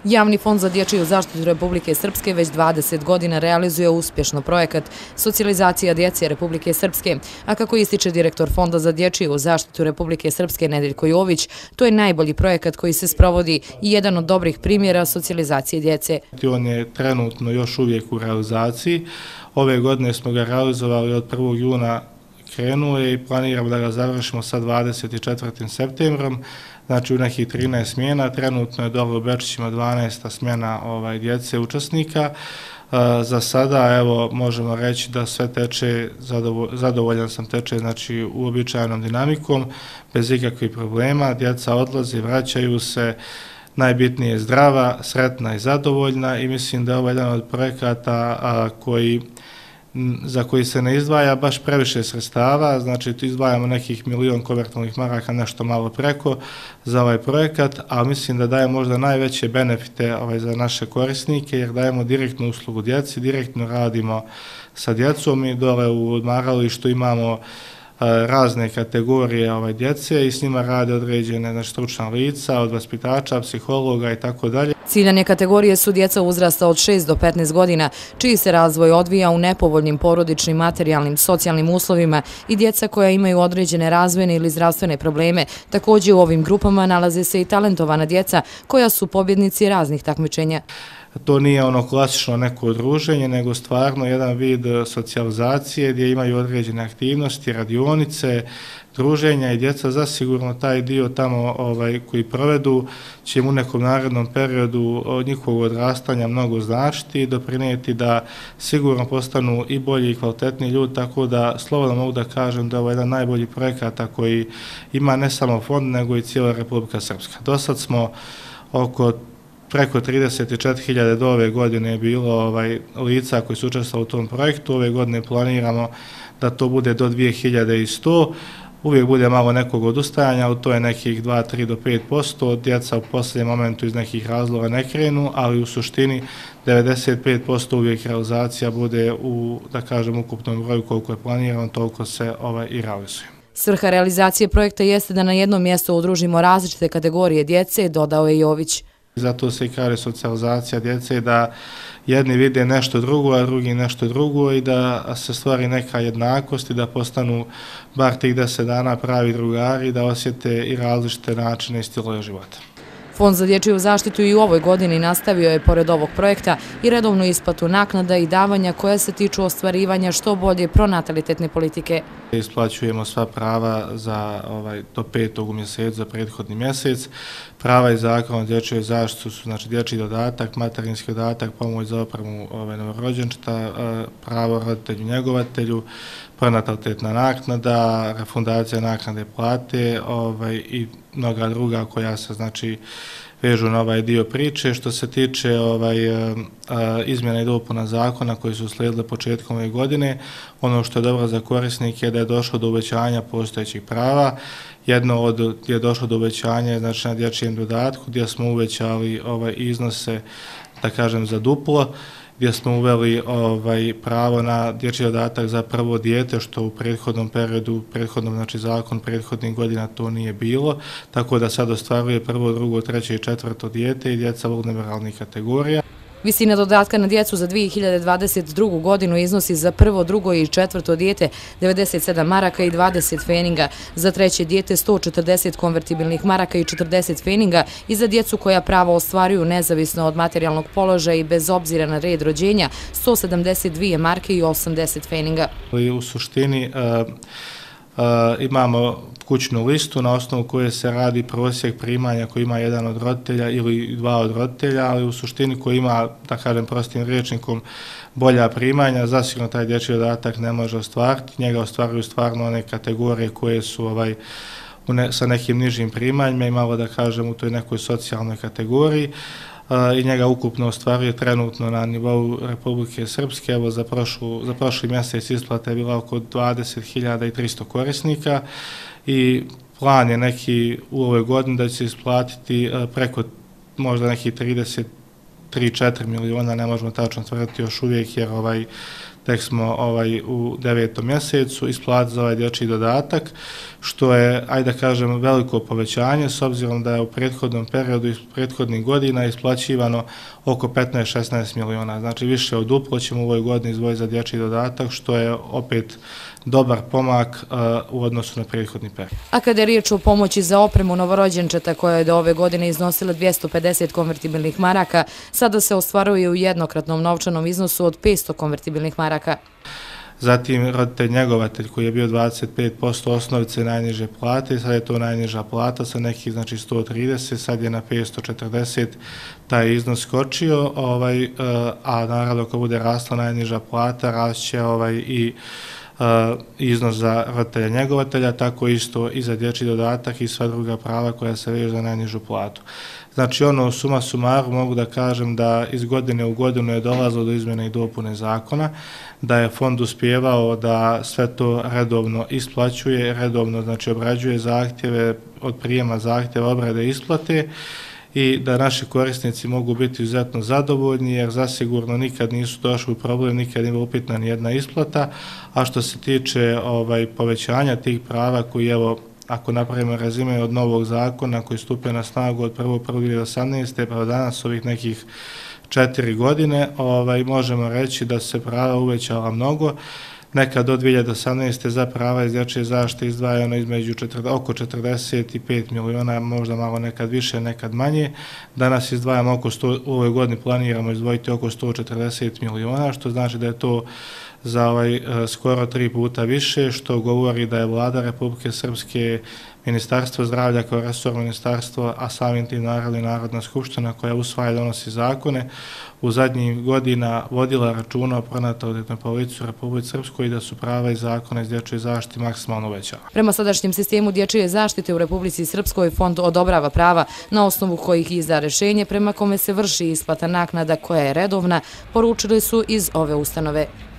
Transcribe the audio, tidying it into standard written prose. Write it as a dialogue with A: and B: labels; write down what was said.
A: Javni fond za dječju zaštitu Republike Srpske već 20 godina realizuje uspješno projekat Socijalizacija djece Republike Srpske, a kako ističe direktor Fonda za dječju zaštitu Republike Srpske Nedeljko Jović, to je najbolji projekat koji se sprovodi i jedan od dobrih primjera socijalizacije djece.
B: On je trenutno još uvijek u realizaciji. Ove godine smo ga realizovali od 1. juna krenuo je i planiramo da ga završimo sa 24. septembrom, znači u nekih 13 smjena. Trenutno je dole u Bečićima 12. smjena djece učesnika. Za sada evo možemo reći da sve teče, zadovoljan sam teče znači uobičajenom dinamikom, bez ikakvih problema. Djeca odlaze, vraćaju se, najbitnije je zdrava, sretna i zadovoljna i mislim da je ovo jedan od projekata za koji se ne izdvaja baš previše sredstava, znači tu izdvajamo nekih 1 milion konvertibilnih maraka, nešto malo preko za ovaj projekat, a mislim da daje možda najveće benefite za naše korisnike jer dajemo direktnu uslugu djeci, direktno radimo sa djecom i dole u odmaralištu imamo razne kategorije djece i s njima rade određene stručna lica, od vaspitača, psihologa i tako dalje.
A: Ciljane kategorije su djeca uzrasta od 6 do 15 godina, čiji se razvoj odvija u nepovoljnim porodičnim, materijalnim, socijalnim uslovima i djeca koja imaju određene razvojne ili zdravstvene probleme. Također u ovim grupama nalaze se i talentovana djeca koja su pobjednici raznih takmičenja.
B: To nije ono klasično neko udruženje, nego stvarno jedan vid socijalizacije gdje imaju određene aktivnosti, radionice, druženja i djeca zasigurno taj dio tamo koji provedu će im u nekom narednom periodu od njihovog odrastanja mnogo značiti i doprinijeti da sigurno postanu i bolji i kvalitetniji ljudi, tako da slobodno mogu da kažem da je ovo jedan najbolji projekata koji ima ne samo fond, nego i cijela Republika Srpska. Do sad smo preko 34.000 do ove godine je bilo lica koji su učestvovali u tom projektu. Ove godine planiramo da to bude do 2100. Uvijek bude malo nekog odustajanja, ali to je nekih 2, 3 do 5%. Djeca u posljednjem momentu iz nekih razloga ne krenu, ali u suštini 95% uvijek realizacija bude u, da kažem, ukupnom broju koliko je planirano, toliko se i realizuje.
A: Svrha realizacije projekta jeste da na jednom mjestu udružimo različite kategorije djece, dodao je Jović.
B: Zato se i kaže socijalizacija djece, da jedni vide nešto drugo, a drugi nešto drugo i da se stvari neka jednakost i da postanu bar tih 10 dana pravi drugari, da osjete i različite načine i stilove života.
A: Fond za dječju zaštitu i u ovoj godini nastavio je pored ovog projekta i redovnu isplatu naknada i davanja koja se tiču ostvarivanja što bolje pronatalitetne politike.
B: Isplaćujemo sva prava do 5. u mjesecu za prethodni mjesec. Prava i zakon o dječjoj zaštitu su znači dječji dodatak, materinski dodatak, pomoć za opremu novorođenčeta, pravo roditelju njegovatelju, pronatalitetna naknada, refundacija naknade plate i mnoga druga koja se znači vežu na ovaj dio priče. Što se tiče izmjena i dopuna zakona koji su slijedile početkom ove godine, ono što je dobro za korisnike je da je došlo do uvećanja postojećih prava. Jedno je došlo do uvećanja znači na dječjem dodatku gdje smo uvećali iznose, da kažem, za duplo, gdje smo uveli pravo na dječji dodatak za prvo dijete, što u prethodnom periodu, znači zakon prethodnih godina to nije bilo, tako da sad ostvaruje prvo, drugo, treće i četvrto dijete i djeca vulnerabilnih kategorija.
A: Visina dodatka na djecu za 2022. godinu iznosi za prvo, drugo i četvrto dijete 97 maraka i 20 feninga, za treće dijete 140 konvertibilnih maraka i 40 feninga i za djecu koja pravo ostvaruju nezavisno od materijalnog položaja i bez obzira na red rođenja 172 marke i 80 feninga.
B: U suštini imamo kućnu listu na osnovu koje se radi prosjek primanja koji ima jedan od roditelja ili dva od roditelja, ali u suštini koji ima, da kažem prostim rječnikom, bolja primanja, zasigurno taj dječji dodatak ne može ostvariti. Njega ostvaruju stvarno one kategorije koje su sa nekim nižim primanjima i malo, da kažem, u toj nekoj socijalnoj kategoriji. I njega ukupno ostvaruje trenutno na nivou Republike Srpske. Evo za prošli mjesec isplata je bila oko 20.300 korisnika i plan je neki u ovoj godini da će se isplatiti preko možda nekih 33-4 miliona, ne možemo tačno tvrditi još uvijek jer tek smo u 9. mjesecu isplatili za ovaj dječji dodatak, što je, ajde da kažem, veliko povećanje, s obzirom da je u prethodnom periodu i prethodnih godina isplaćivano oko 15-16 miliona. Znači više od duplo ćemo u ovoj godini izdvojiti za dječji dodatak, što je opet dobar pomak u odnosu na prethodni period.
A: A kada je riječ o pomoći za opremu novorođenčeta koja je do ove godine iznosila 250 konvertibilnih maraka, sada se ostvaruje u jednokratnom novčanom iznosu od 500 konvertibilnih maraka.
B: Zatim roditelj njegovatelj koji je bio 25% osnovice najniže plate, sad je to najniža plata sa nekih, znači 130, sad je na 540 taj iznos skočio, a naravno ako bude rasla najniža plata, rašće i iznos za roditelja njegovatelja, tako isto i za dječji dodatak i sva druga prava koja se vežu za najnižu platu. Znači suma sumarum mogu da kažem da iz godine u godinu je dolazilo do izmjene i dopune zakona, da je fond uspijevao da sve to redovno isplaćuje, redovno znači obrađuje zahtjeve od prijema zahtjeva, obrade isplate i da naši korisnici mogu biti izuzetno zadovoljni jer zasigurno nikad nisu došli u problem, nikad nije upitna ni jedna isplata, a što se tiče povećanja tih prava koji ako napravimo rezime od novog zakona koji stupio na snagu od 1.1.2018. pa do danas ovih nekih 4 godine, možemo reći da se prava uvećala mnogo. Nekad do 2018. za prava iz dječje zaštite izdvajano između oko 45 miliona, možda malo nekad više, nekad manje. Danas izdvajamo u ovoj godini planiramo izdvojiti oko 140 miliona, što znači da je to za skoro 3 puta više, što govori da je Vlada Republike Srpske, Ministarstvo zdravlja kao resor ministarstvo, a samim tim naravno i Narodna skupština koja usvaja i donosi zakone, u zadnjih godina vodila računa o pronatalitetnoj politici u Republici Srpskoj i da su prava i zakone iz dječje zaštite maksimalno uvećava.
A: Prema sadašnjem sistemu dječje zaštite u Republici Srpskoj fond odobrava prava na osnovu kojih izda rješenje prema kome se vrši isplata naknada koja je redovna, poručili su iz ove ustanove.